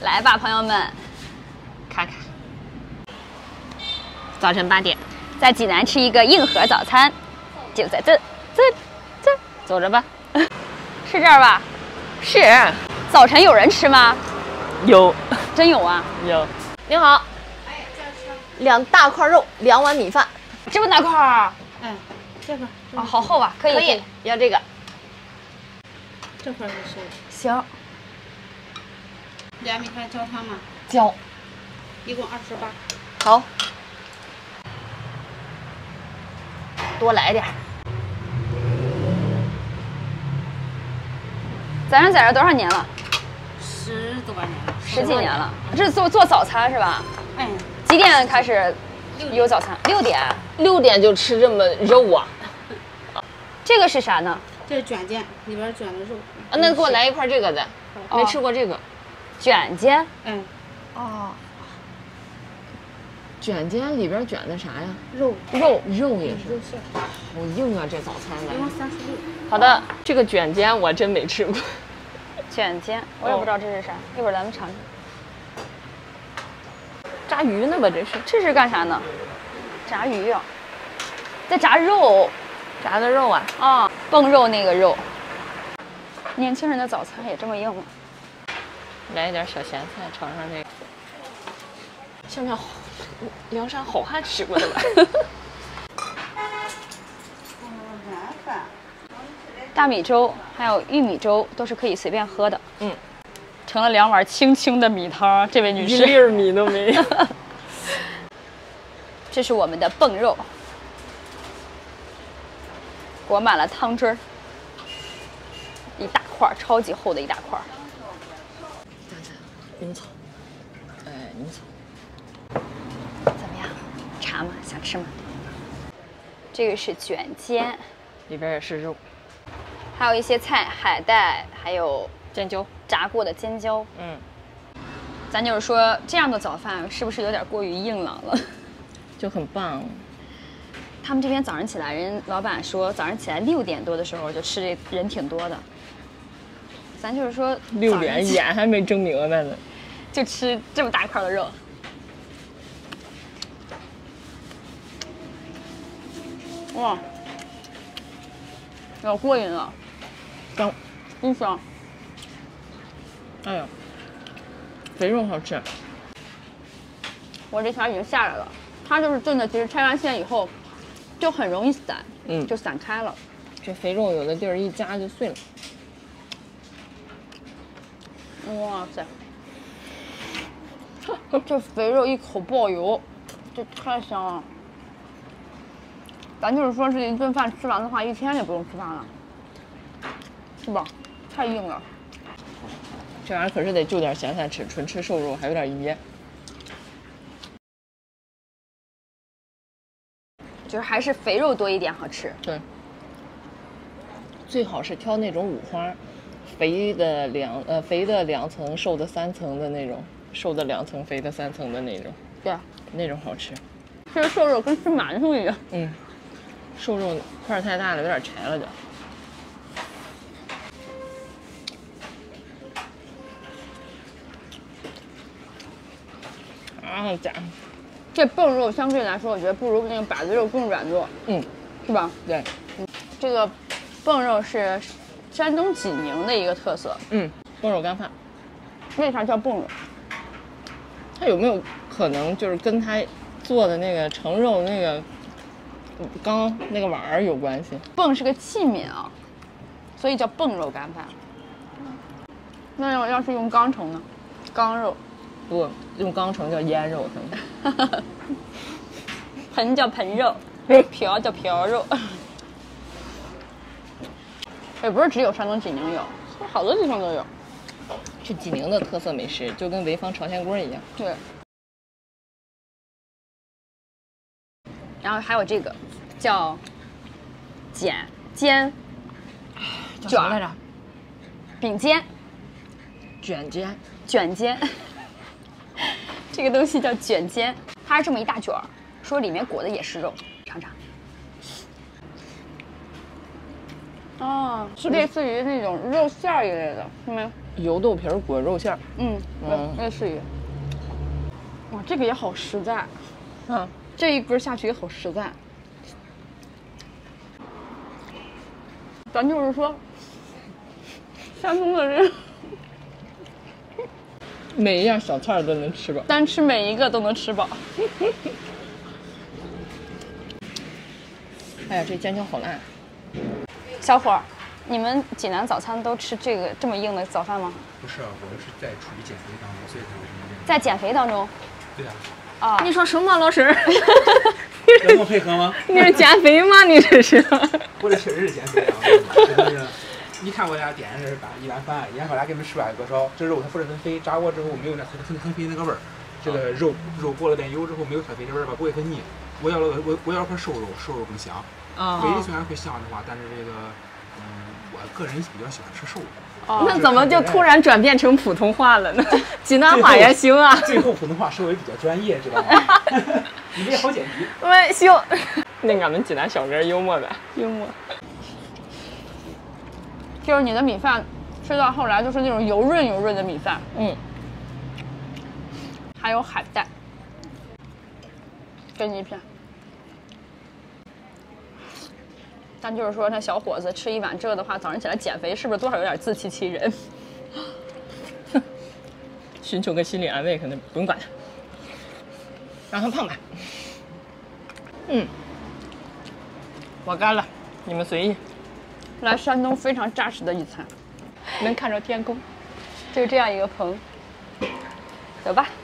来吧，朋友们，看看。早晨8点，在济南吃一个硬核早餐，就在这，走着吧。是这儿吧？ 是。 早晨有人吃吗？ 有， 真有啊！ 有。您好。2大块肉，2碗米饭。 这么大块儿？ 哎，这块啊，好厚啊！可以， 要这个。 这块是谁？ 行。 2米饭浇汤吗？ 浇。 一共28。 好。多来点。 咱在这多少年了 10多年了 ，10几年了。这是做早餐是吧？ 哎。 几点开始有早餐？6点。 6点就吃这么肉啊？ 这个是啥呢？ 这是卷煎，里边卷的肉。 啊，那给我来一块这个的，没吃过这个。 卷煎。 哎。 哦。 卷煎里边卷的啥呀？ 肉也是。 肉馅。 好硬啊，这早餐的。 一共36。 好的，这个卷煎我真没吃过。 卷煎，我也不知道这是啥，一会儿咱们尝尝。 炸鱼呢吧？ 这是干啥呢？炸鱼啊，在炸肉， 炸的肉啊。 啊，蹦肉那个肉。年轻人的早餐也这么硬吗？ 来一点小咸菜，炒上这个。像梁山好汉吃过的吧？ 大米粥还有玉米粥都是可以随便喝的。盛了2碗清清的米汤，这位女士 1粒米都没有。 这是我们的蹦肉，裹满了汤汁儿，一大块，超级厚的一大块。 柠草，柠草。 怎么样？茶吗？想吃吗？这个是卷煎， 里边也是肉， 还有一些菜，海带，还有尖椒， 炸过的尖椒。咱就是说，这样的早饭是不是有点过于硬朗了？ 就很棒。 他们这边早上起来，人老板说早上起来6点多的时候就吃，这人挺多的。咱就是说 6点眼还没睁明白呢， 就吃这么大块的肉。哇，老过瘾了， 香， 真香。 哎呀，肥肉好吃。 我这条已经下来了，它就是炖的，其实拆完馅以后就很容易散，就散开了。 这肥肉有的地儿一夹就碎了。 哇塞，这肥肉一口爆油，这太香了。咱就是说这一顿饭吃完的话，1天也不用吃饭了，是吧？太硬了。 这玩意儿可是得就点咸菜吃，纯吃瘦肉还有点噎。 就是还是肥肉多一点好吃。 对，最好是挑那种五花，肥的2层，瘦的3层的那种，瘦的2层，肥的3层的那种。 对， 那种好吃。 吃瘦肉跟吃馒头一样。 瘦肉块太大了，有点柴了就。啊，家伙！ 这蹦肉相对来说，我觉得不如那个把子肉更软糯，是吧？ 对， 这个蹦肉是山东济宁的一个特色。 蹦肉干饭。 为啥叫蹦肉？ 它有没有可能就是跟它做的那个盛肉那个缸那个碗儿有关系？ 蹦是个器皿啊，所以叫蹦肉干饭。那要是用缸盛呢？缸肉。 不用缸盛叫腌肉， 盆叫盆肉，瓢叫瓢肉。也不是只有山东济宁有，好多地方都有。 是济宁的特色美食，就跟潍坊朝鲜锅一样。 对。然后还有这个叫煎叫啥来着？ 饼煎。 卷煎。 卷煎。这个东西叫卷煎，它是这么一大卷儿，说里面裹的也是肉，尝尝。哦，是类似于那种肉馅儿一类的，是吗？ 油豆皮儿裹肉馅儿。 嗯，类似于。哇，这个也好实在， 啊， 这一根下去也好实在。咱就是说，山东的人每一样小菜都能吃饱。 单吃每一个都能吃饱。 哎呀，这尖椒好辣！ 小伙儿，你们济南早餐都吃这么硬的早饭吗？ 不是，我们是在处于减肥当中，所以才会这么练。 在减肥当中。 对啊， 啊， 你说什么，老师？ 要跟我配合吗？ 你是减肥吗？你这是？ 我这确实是减肥啊！真的是，你看我家点的是一碗饭，我俩给你们吃碗锅烧，这肉它不是很肥，炸过之后没有那很肥那个味儿。这个肉过了点油之后没有特肥的味儿吧，不会很腻。我要块瘦肉更香。肥的虽然会香的话，但是这个我个人比较喜欢吃瘦的。 那怎么就突然转变成普通话了呢？济南话也行啊。 最后普通话稍微比较专业，知道吗？你这也好剪辑。 喂，行。那俺们济南小哥幽默呗， 幽默。就是你的米饭吃到后来就是那种油润的米饭，还有海带，给你一片。但就是说，那小伙子吃一碗这个的话，早上起来减肥是不是多少有点自欺欺人？ 寻求个心理安慰，可能不用管他，让他胖吧。我干了，你们随意。 来山东非常扎实的一餐， 能看着天空， 就这样一个棚，走吧。